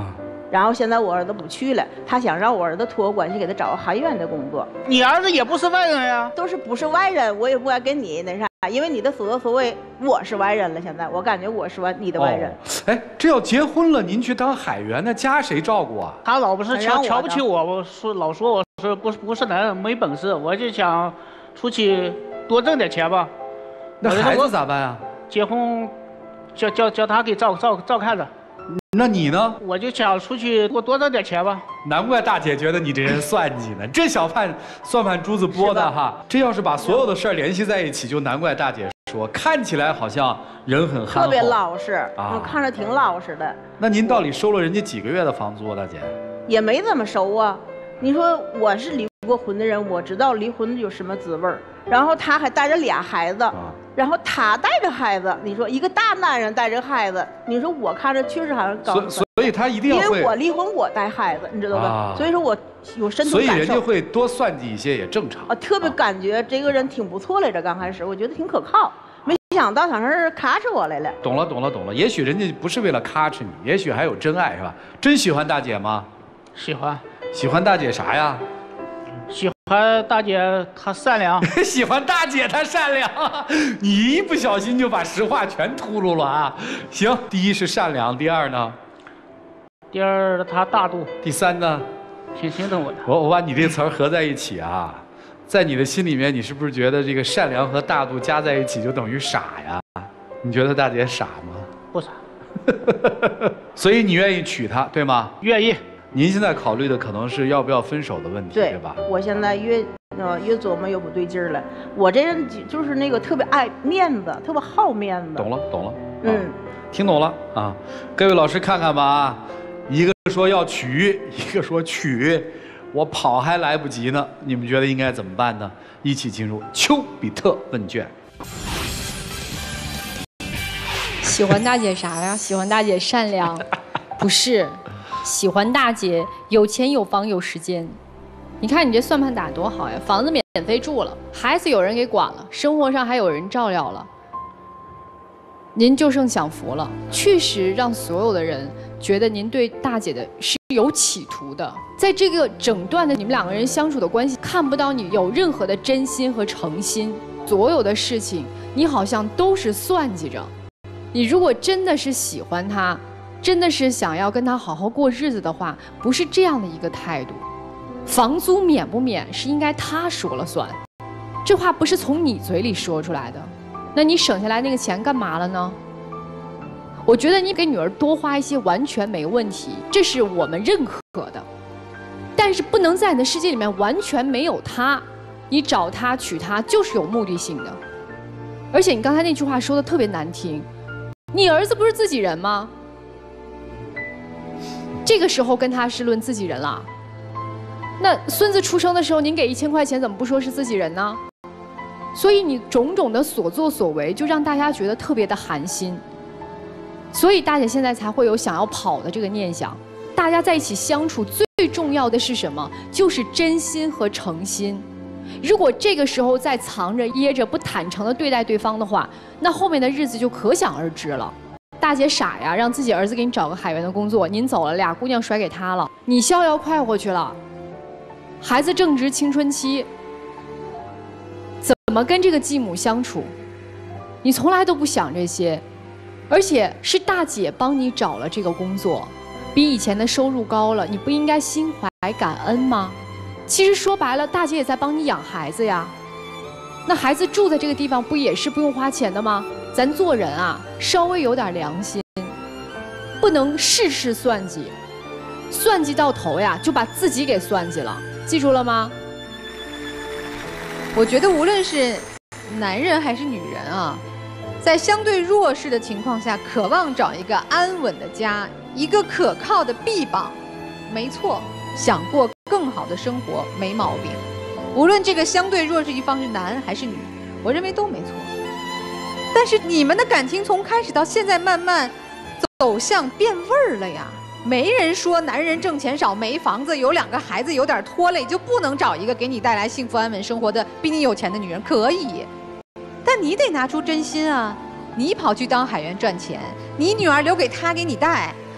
然后现在我儿子不去了，他想让我儿子托关系给他找个海员的工作。 你儿子也不是外人呀， 都是不是外人，我也不该跟你那啥，因为你的所作所为，我是外人了。现在我感觉我是你的外人。 哎，这要结婚了，您去当海员，那家谁照顾啊？ 他老不是瞧不起我，老说我说不是男人没本事，我就想出去多挣点钱吧。 那孩子咋办啊？ 结婚，叫他给照看着。 那你呢？ 我就想出去多挣点钱吧。 难怪大姐觉得你这人算计呢，这小算盘珠子拨的哈。这要是把所有的事儿联系在一起，就难怪大姐说看起来好像人很憨厚， 特别老实啊，看着挺老实的。 那您到底收了人家几个月的房租啊，大姐？ 也没怎么收啊。你说我是离过婚的人，我知道离婚有什么滋味儿。然后他还带着俩孩子，然后他带着孩子，你说一个大男人带着孩子，你说我看着确实好像高。 所以他一定要会， 因为我离婚我带孩子，你知道吧？所以说我有深度感受。 所以人家会多算计一些也正常。 特别感觉这个人挺不错来着，刚开始我觉得挺可靠，没想到他是咔哧我来了。 懂了，也许人家不是为了咔哧你，也许还有真爱是吧？真喜欢大姐吗？ 喜欢。 喜欢大姐啥呀？ 喜欢大姐她善良。 喜欢大姐她善良，你一不小心就把实话全吐露了啊！行，第一是善良，第二呢？ 第二她大度， 第三呢？ 挺心疼我的。 我把你这词儿合在一起啊，在你的心里面，你是不是觉得这个善良和大度加在一起就等于傻呀？你觉得大姐傻吗？ 不傻。 所以你愿意娶她，对吗？ 愿意。 您现在考虑的可能是要不要分手的问题，对吧？ 我现在越琢磨越不对劲儿了。我这人就是那个特别爱面子，特别好面子。 懂了。听懂了啊！各位老师看看吧啊，一个说要娶，一个说娶，我跑还来不及呢。你们觉得应该怎么办呢？一起进入丘比特问卷。 喜欢大姐啥呀？喜欢大姐善良，不是。喜欢大姐有钱有房有时间，你看你这算盘打多好呀！房子免费住了，孩子有人给管了，生活上还有人照料了，您就剩享福了。确实让所有的人觉得您对大姐的是有企图的，在这个整段的你们两个人相处的关系，看不到你有任何的真心和诚心，所有的事情你好像都是算计着。你如果真的是喜欢他，真的是想要跟他好好过日子的话，不是这样的一个态度。房租免不免是应该他说了算，这话不是从你嘴里说出来的。那你省下来那个钱干嘛了呢？我觉得你给女儿多花一些完全没问题，这是我们认可的。但是不能在你的世界里面完全没有他，你找他娶她就是有目的性的。而且你刚才那句话说的特别难听，你儿子不是自己人吗？这个时候跟他是论自己人了，那孙子出生的时候您给1000块钱，怎么不说是自己人呢？所以你种种的所作所为，就让大家觉得特别的寒心。所以大姐现在才会有想要跑的这个念想。大家在一起相处，最重要的是什么？就是真心和诚心。如果这个时候再藏着掖着，不坦诚的对待对方的话，那后面的日子就可想而知了。大姐傻呀，让自己儿子给你找个海员的工作，您走了，俩姑娘甩给他了，你逍遥快活去了，孩子正值青春期，怎么跟这个继母相处？你从来都不想这些，而且是大姐帮你找了这个工作，比以前的收入高了，你不应该心怀感恩吗？其实说白了，大姐也在帮你养孩子呀。那孩子住在这个地方，不也是不用花钱的吗？咱做人啊，稍微有点良心，不能事事算计，算计到头呀，就把自己给算计了，记住了吗？ 我觉得无论是男人还是女人啊，在相对弱势的情况下，渴望找一个安稳的家，一个可靠的臂膀，没错，想过更好的生活没毛病。无论这个相对弱势一方是男还是女，我认为都没错。但是你们的感情从开始到现在慢慢走向变味儿了呀。没人说男人挣钱少、没房子、有2个孩子有点拖累就不能找一个给你带来幸福安稳生活的比你有钱的女人，可以。但你得拿出真心啊！你跑去当海员赚钱，你女儿留给他给你带，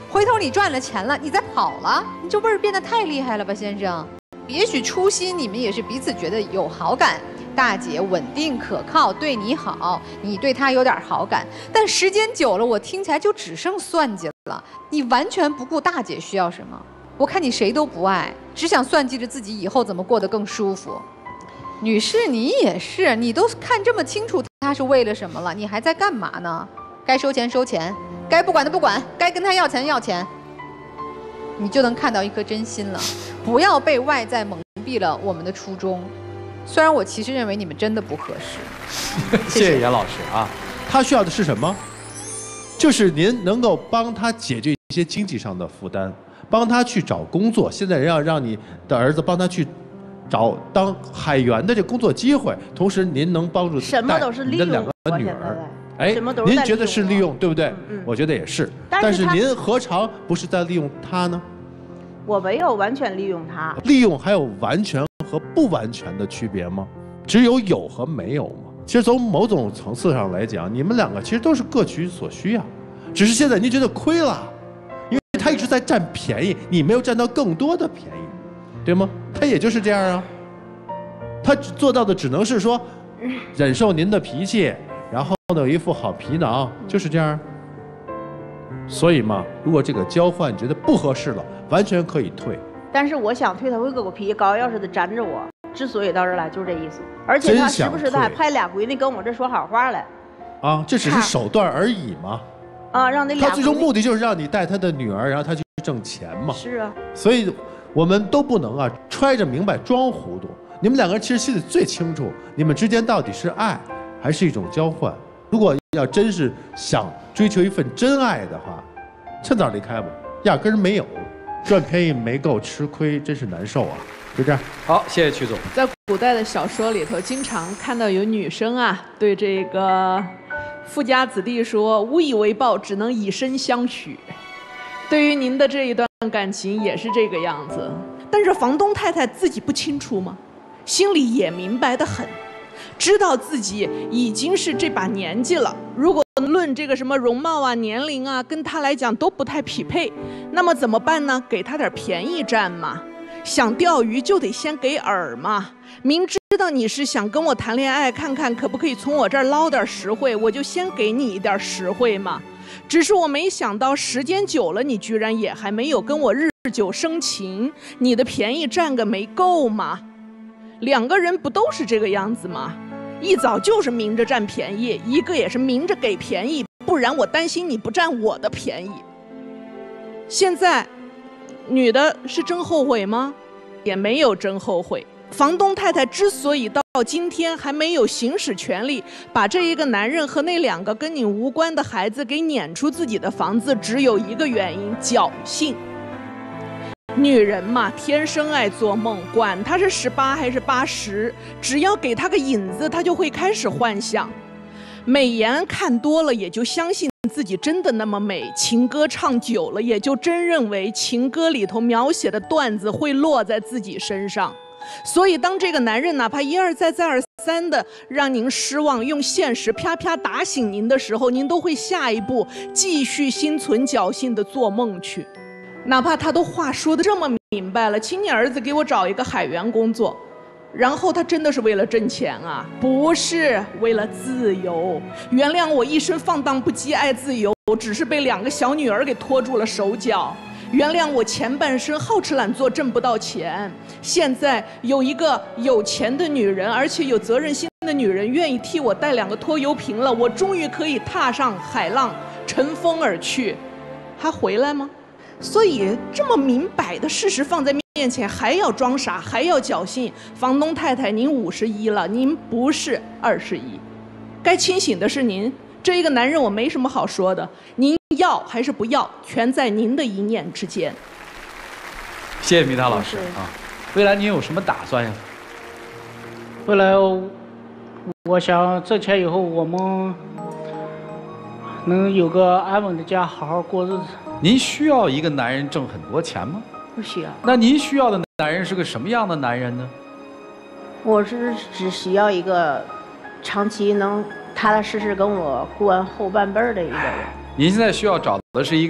回头你赚了钱了，你再跑了，你这味儿变得太厉害了吧，先生？也许初心你们也是彼此觉得有好感，大姐稳定可靠，对你好，你对她有点好感，但时间久了，我听起来就只剩算计了。你完全不顾大姐需要什么，我看你谁都不爱，只想算计着自己以后怎么过得更舒服。女士，你也是，你都看这么清楚她是为了什么了，你还在干嘛呢？该收钱收钱，该不管的不管，该跟她要钱要钱，你就能看到一颗真心了。不要被外在蒙蔽了我们的初衷。虽然我其实认为你们真的不合适。 谢谢严老师啊。他需要的是什么？就是您能够帮他解决一些经济上的负担，帮他去找工作。现在要让你的儿子帮他去找当海员的这工作机会，同时您能帮助什么都是利用你的两个女儿。哎， 什么都是您觉得是利用，对不对？我觉得也是。但是您何尝不是在利用他呢？ 我没有完全利用他。 利用还有完全和不完全的区别吗？只有和没有吗？其实从某种层次上来讲，你们两个其实都是各取所需啊。只是现在您觉得亏了，因为他一直在占便宜，你没有占到更多的便宜，对吗？他也就是这样啊。他做到的只能是说，忍受您的脾气，然后呢有一副好皮囊，就是这样。所以嘛，如果这个交换你觉得不合适了，完全可以退。 但是我想退，他会跟我脾气膏药似的粘着我。之所以到这儿来，就是这意思。而且他时不时的还派俩闺女跟我这说好话来。啊，这只是手段而已嘛。啊，让那俩。他最终目的就是让你带他的女儿，然后他去挣钱嘛。是啊。所以，我们都不能啊揣着明白装糊涂。你们两个人其实心里最清楚，你们之间到底是爱，还是一种交换。如果要真是想追求一份真爱的话，趁早离开吧，压根儿没有，赚便宜没够吃亏，真是难受啊！就这样。好，谢谢曲总。 在古代的小说里头，经常看到有女生啊对这个富家子弟说：“无以为报，只能以身相许。”对于您的这一段感情也是这个样子。但是房东太太自己不清楚吗？心里也明白得很。知道自己已经是这把年纪了，如果论这个什么容貌啊、年龄啊，跟他来讲都不太匹配，那么怎么办呢？给他点便宜占嘛。想钓鱼就得先给饵嘛。明知道你是想跟我谈恋爱，看看可不可以从我这儿捞点实惠，我就先给你一点实惠嘛。只是我没想到时间久了，你居然也还没有跟我日久生情，你的便宜占个没够嘛。两个人不都是这个样子吗？一早就是明着占便宜，一个也是明着给便宜，不然我担心你不占我的便宜。现在女的是真后悔吗？也没有真后悔。房东太太之所以到今天还没有行使权利把这一个男人和那两个跟你无关的孩子给撵出自己的房子，只有一个原因：侥幸。女人嘛，天生爱做梦，管她是18还是80，只要给她个引子，她就会开始幻想。美颜看多了，也就相信自己真的那么美；情歌唱久了，也就真认为情歌里头描写的段子会落在自己身上。所以，当这个男人哪怕一而再、再而三的让您失望，用现实啪啪打醒您的时候，您都会下一步继续心存侥幸的做梦去。哪怕他都话说的这么明白了，请你儿子给我找一个海员工作，然后他真的是为了挣钱啊？不是，为了自由。原谅我一生放荡不羁爱自由，只是被2个小女儿给拖住了手脚。原谅我前半生好吃懒做挣不到钱，现在有一个有钱的女人，而且有责任心的女人愿意替我带2个拖油瓶了，我终于可以踏上海浪乘风而去。还回来吗？所以这么明摆的事实放在面前，还要装傻，还要侥幸。房东太太，您51了，您不是21，该清醒的是您。这一个男人我没什么好说的，您要还是不要，全在您的一念之间。 谢谢米塔老师啊，未来您有什么打算呀？ 未来我想挣钱以后，我们能有个安稳的家，好好过日子。 您需要一个男人挣很多钱吗？ 不需要。 那您需要的男人是个什么样的男人呢？ 我是只需要一个长期能踏踏实实跟我过完后半辈儿的一个人。 您现在需要找的是一个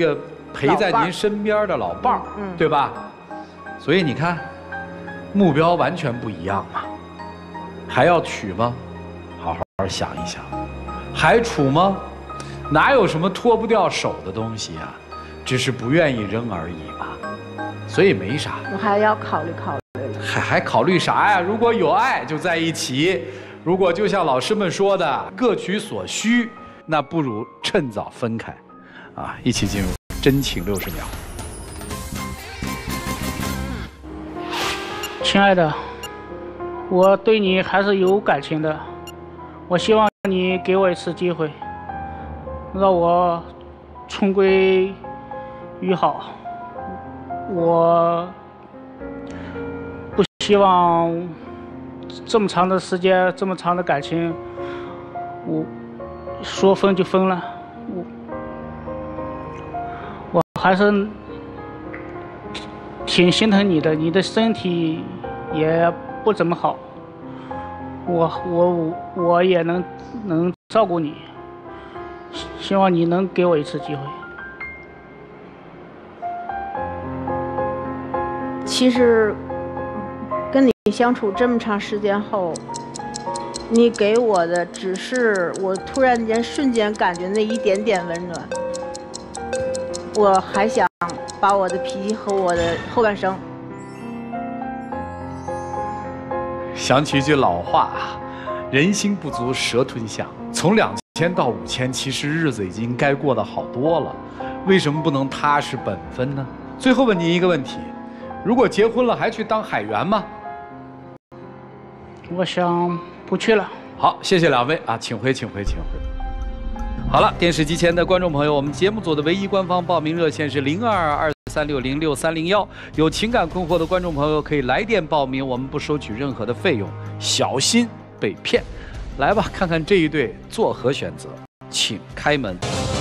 陪在您身边的老伴儿，对吧？所以你看，目标完全不一样嘛。还要娶吗？好好想一想。还处吗？哪有什么脱不掉手的东西啊？只是不愿意扔而已嘛。所以没啥。 我还要考虑考虑。 还考虑啥呀？如果有爱就在一起，如果就像老师们说的各取所需，那不如趁早分开。啊，一起进入真情60秒。 亲爱的，我对你还是有感情的，我希望你给我一次机会，让我重归于好。我不希望这么长的时间，这么长的感情，我说分就分了。我还是挺心疼你的，你的身体也不怎么好，我也能照顾你，希望你能给我一次机会。 其实跟你相处这么长时间后，你给我的只是我突然间瞬间感觉那一点点温暖。我还想把我的脾气和我的后半生。 想起一句老话啊，人心不足蛇吞象。从2000到5000，其实日子已经该过得好多了，为什么不能踏实本分呢？最后问您一个问题：如果结婚了，还去当海员吗？ 我想不去了。 好，谢谢两位啊，请回，请回，请回。好了，电视机前的观众朋友，我们节目组的唯一官方报名热线是0223606301，有情感困惑的观众朋友可以来电报名，我们不收取任何的费用，小心被骗。来吧，看看这一对作何选择，请开门。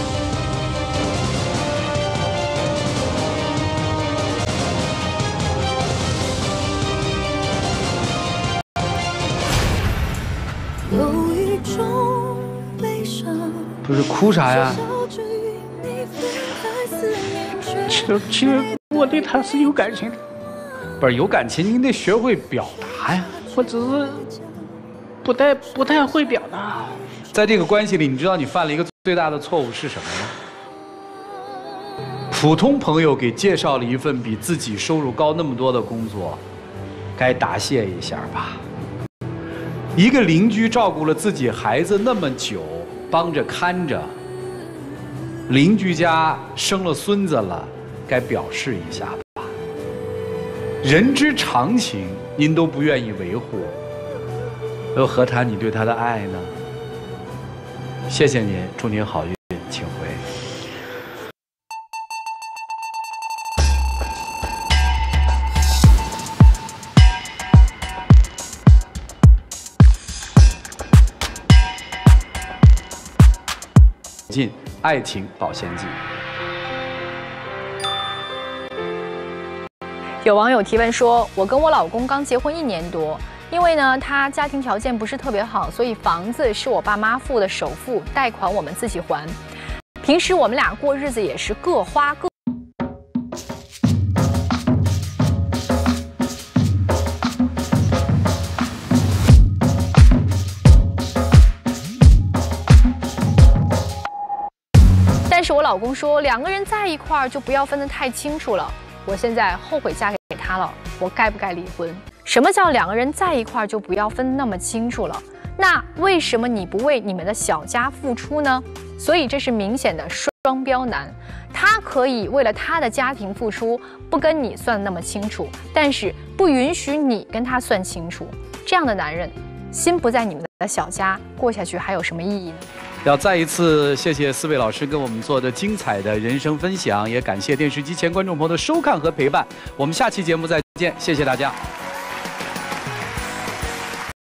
有一种悲伤。 不是哭啥呀？ 其实我对他是有感情的。 不是有感情，您得学会表达呀。 我只是不太会表达。 在这个关系里，你知道你犯了一个最大的错误是什么吗？普通朋友给介绍了一份比自己收入高那么多的工作，该答谢一下吧。一个邻居照顾了自己孩子那么久，帮着看着，邻居家生了孙子了，该表示一下吧。人之常情，您都不愿意维护，又何谈你对他的爱呢？谢谢您，祝您好运，请回。进爱情保鲜剂。 有网友提问说，我跟我老公刚结婚1年多，因为呢他家庭条件不是特别好，所以房子是我爸妈付的首付，贷款我们自己还。平时我们俩过日子也是各花各。但是我老公说，2个人在一块儿就不要分得太清楚了。我现在后悔嫁给他了，我该不该离婚？什么叫2个人在一块儿就不要分那么清楚了？那为什么你不为你们的小家付出呢？所以这是明显的双标男。他可以为了他的家庭付出，不跟你算那么清楚，但是不允许你跟他算清楚。这样的男人，心不在你们的小家，过下去还有什么意义呢？ 要再一次谢谢4位老师跟我们做的精彩的人生分享，也感谢电视机前观众朋友的收看和陪伴。我们下期节目再见，谢谢大家。